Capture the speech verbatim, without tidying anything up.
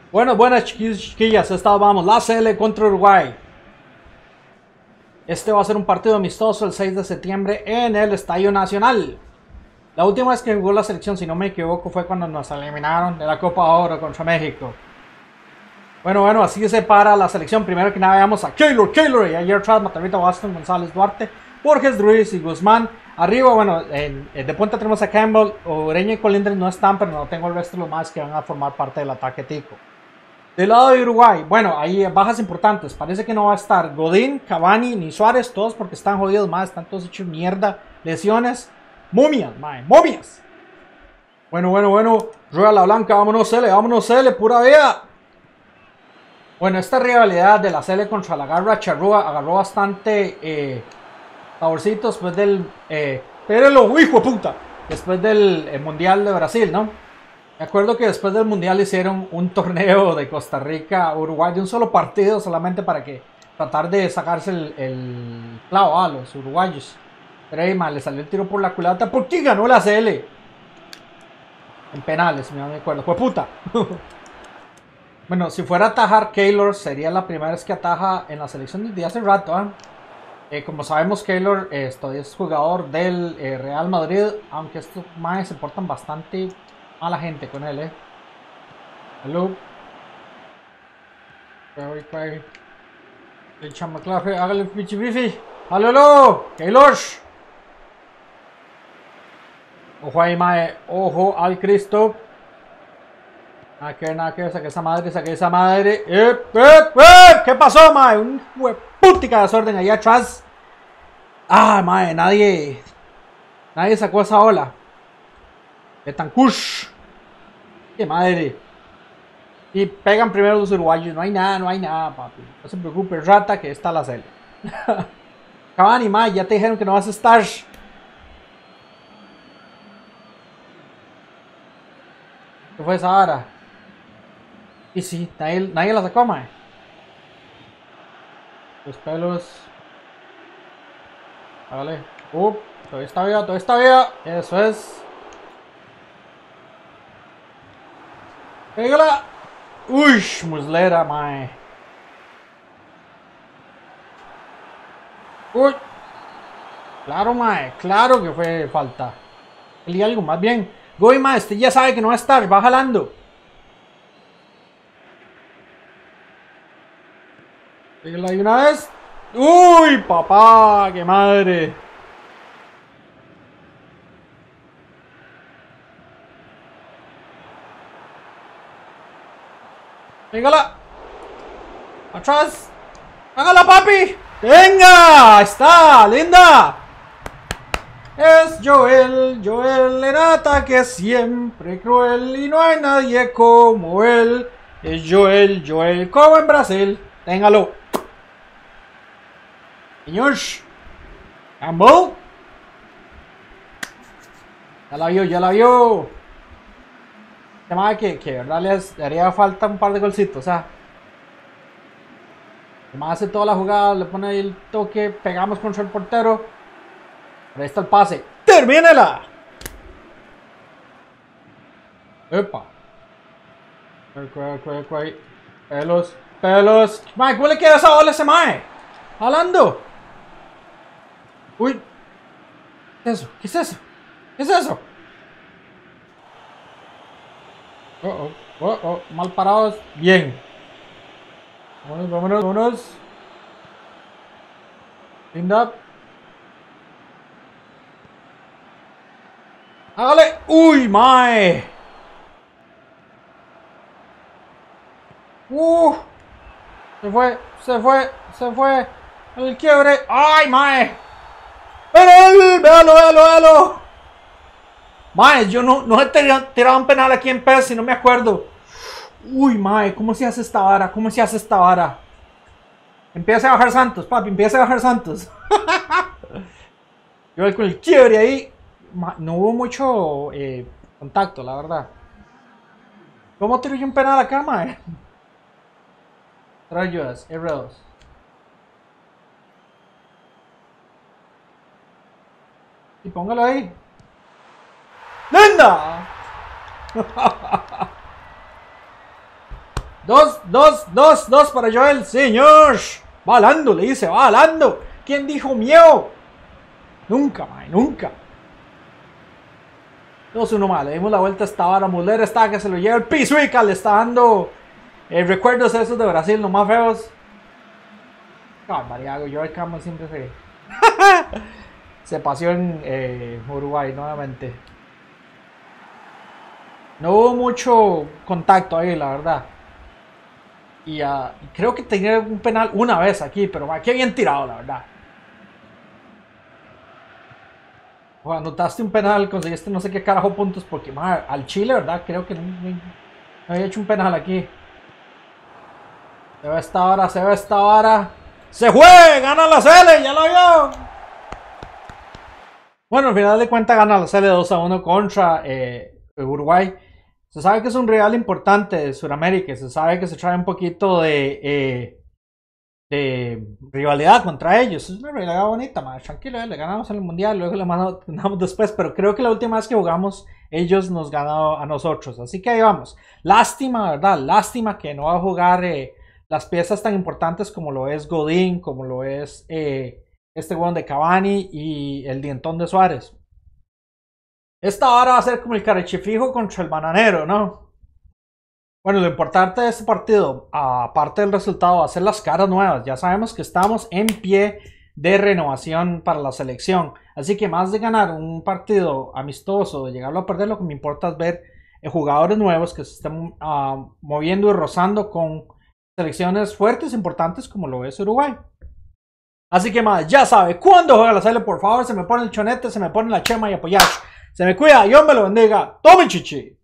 Buenas, buenas chiquillos y chiquillas, esta vamos, la C L contra Uruguay. Este va a ser un partido amistoso el seis de septiembre en el Estadio Nacional. La última vez que jugó la selección, si no me equivoco, fue cuando nos eliminaron de la Copa Oro contra México. Bueno, bueno, así se para la selección. Primero que nada veamos a Keylor, Keylor y ayer atrás Matavita, Boston, González, Duarte, Borges, Ruiz y Guzmán. Arriba, bueno, en, en, de punta tenemos a Campbell, Ureña y Colindres no están, pero no tengo el resto de los más que van a formar parte del ataque tico. Del lado de Uruguay, bueno, hay bajas importantes. Parece que no va a estar Godín, Cavani ni Suárez, todos porque están jodidos, más, están todos hechos mierda, lesiones, momias, mae, momias. Bueno, bueno, bueno, rueda la blanca, vámonos Cele, vámonos Cele, pura vida. Bueno, esta rivalidad de la Cele contra la Garra Charrúa agarró bastante eh, saborcito después del, eh, espérenlo, hijo de puta, después del eh, Mundial de Brasil, ¿no? Me acuerdo que después del Mundial hicieron un torneo de Costa Rica a Uruguay de un solo partido solamente para que tratar de sacarse el, el clavo a los uruguayos. Pero ahí mal, le salió el tiro por la culata. ¿Por qué ganó la C L? En penales, no me acuerdo. ¡Fue puta! Bueno, si fuera a atajar Keylor, sería la primera vez que ataja en la selección desde hace rato. ¿eh? Eh, como sabemos, Keylor eh, todavía es jugador del eh, Real Madrid, aunque estos maes se portan bastante mala gente con él, eh. Hello. El chamaclaje, hágale pichi bifi. ¡Halo, halo! ¡Keylor! Ojo ahí, mae. Ojo al Cristo. Nada que ver, nada que ver. Saque esa madre, saque esa madre. ¡Eh, eh, eh! ¿Qué pasó, mae? Un putica desorden allá atrás. Ah, mae, nadie. Nadie sacó esa ola. Betancush. ¡Qué madre! Y pegan primero los uruguayos. No hay nada, no hay nada, papi. No se preocupe, rata, que está la Cele. Cavani, mae, ya te dijeron que no vas a estar. ¿Qué fue esa hora? Y sí, nadie, nadie la sacó, mae. Los pelos. Vale. Uh, todavía está viva, todavía está viva. Eso es. Pégala. Uy, muslera, mae. Uy. Claro, mae. Claro que fue falta. Y algo más bien. Goy, mae. Este ya sabe que no va a estar. Va jalando. Pégala ahí una vez. Uy, papá. Qué madre. Pégala. Atrás. Hágala, papi. Venga. Está. Linda. Es Joel. Joel en ataque siempre cruel. Y no hay nadie como él. Es Joel. Joel como en Brasil. Téngalo. Señor. Campbell. Ya la vio, ya la vio. Tema que, que verdad les haría falta un par de golcitos, o sea. Además hace toda la jugada, le pone ahí el toque, pegamos contra el portero. Ahí está el pase. ¡Termínela! Epa. Pelos, pelos. Mae, ¿cómo le queda esa bola a ese mae? Jalando. Uy. ¿Qué es eso? ¿Qué es eso? ¿Qué es eso? Oh, oh, oh, oh, mal parados. Bien. Vámonos, vámonos, vámonos. Linda. Hágale. Uy, mae. Uh. Se fue, se fue, se fue. El quiebre. Ay, mae. Véalo, véalo, véalo, véalo. Mae, yo no, no he tirado un penal aquí en P E S, si no me acuerdo. Uy, mae, ¿cómo se hace esta vara? ¿Cómo se hace esta vara? Empieza a bajar Santos, papi, empieza a bajar Santos. Yo con el quiebre ahí. No hubo mucho eh, contacto, la verdad. ¿Cómo tiro yo un penal acá, mae? Trae ayudas, R dos. Y póngalo ahí. ¡Linda! Dos, dos, dos, dos para Joel. Señor. Va alando, le dice, va alando. ¿Quién dijo miedo? Nunca, mae, nunca. dos uno más. Le dimos la vuelta a esta vara. Muller está que se lo lleva el Pisuica. Le está dando eh, recuerdos esos de Brasil, los más feos. Ah, Mariago, Joel Campbell siempre se... se paseó en eh, Uruguay nuevamente. No hubo mucho contacto ahí, la verdad. Y uh, creo que tenía un penal una vez aquí, pero man, qué bien tirado, la verdad. Cuando anotaste un penal, conseguiste no sé qué carajo puntos, porque man, al Chile, ¿verdad? Creo que no, no, no había hecho un penal aquí. Se ve esta hora, se ve esta hora. ¡Se fue! ¡Gana la Sele! ¡Ya lo vio! Bueno, al final de cuentas gana la Sele dos a uno contra eh, Uruguay. Se sabe que es un rival importante de Sudamérica. Se sabe que se trae un poquito de, eh, de rivalidad contra ellos. Es una rivalidad bonita, man. Tranquilo, eh, le ganamos en el mundial. Luego le mandamos después. Pero creo que la última vez que jugamos, ellos nos ganaron a nosotros. Así que ahí vamos. Lástima, ¿verdad? Lástima que no va a jugar eh, las piezas tan importantes como lo es Godín, como lo es eh, este weón de Cavani y el dientón de Suárez. Esta hora va a ser como el carechifijo contra el bananero, ¿no? Bueno, lo importante de este partido, aparte del resultado, va a ser las caras nuevas. Ya sabemos que estamos en pie de renovación para la selección. Así que más de ganar un partido amistoso, de llegarlo a perder, lo que me importa es ver eh, jugadores nuevos que se estén uh, moviendo y rozando con selecciones fuertes, importantes como lo es Uruguay. Así que más, ya sabe, cuando juega la Sele, por favor, se me pone el chonete, se me pone la chema y apoyar. Se me cuida, Dios me lo bendiga. Tome chichi.